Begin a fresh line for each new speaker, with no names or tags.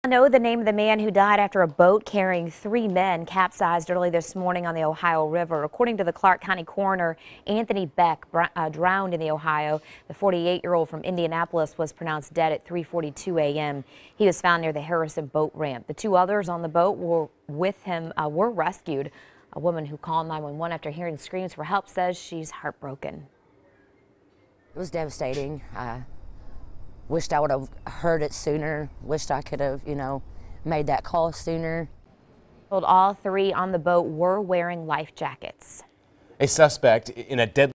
Know the name of the man who died after a boat carrying 3 men capsized early this morning on the Ohio River. According to the Clark County coroner, Anthony Beck drowned in the Ohio. The 48-year-old from Indianapolis was pronounced dead at 3:42 a.m. He was found near the Harrison boat ramp. The 2 others on the boat with him were rescued. A woman who called 911 after hearing screams for help says she's heartbroken.
It was devastating. I wished I would have heard it sooner. Wished I could have, made that call sooner.
All 3 on the boat were wearing life jackets.
A suspect in a deadly